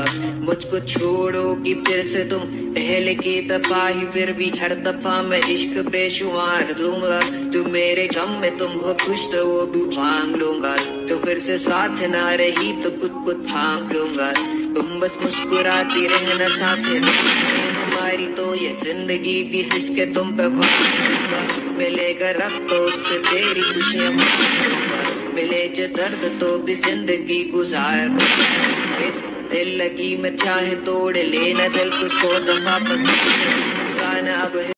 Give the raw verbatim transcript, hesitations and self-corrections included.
मुझको छोड़ोगी फिर से तुम पहले की दफा ही, फिर भी हर दफा मैं इश्क बेशुमार दूंगा। तू मेरे गम में तुम हो खुश तो वो भी भांग लूंगा। तो फिर से साथ ना रही तो खुद को थाम लूंगा। तुम बस मुस्कुराती रहना सांसें हमारी, तो ये जिंदगी भी हंस के तुम पे मिलेगा रब तो उससे तेरी खुशियां मिले जो दर्द तो भी जिंदगी गुजार। इस दिल लगी मैं चाहे तोड़ लेना दिल को सौ दफा, पर गाना अब